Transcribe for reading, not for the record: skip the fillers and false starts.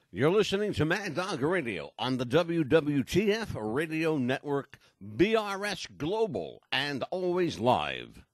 You're listening to Mad Dog Radio on the WWTF Radio Network, BRS Global, and always live.